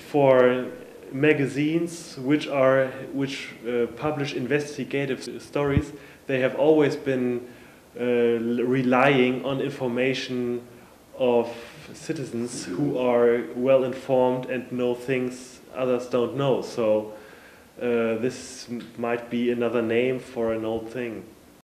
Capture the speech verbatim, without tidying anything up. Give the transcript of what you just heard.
for magazines which are which uh, publish investigative stories, they have always been uh, relying on information of citizens who are well informed and know things others don't know. So uh, this might be another name for an old thing.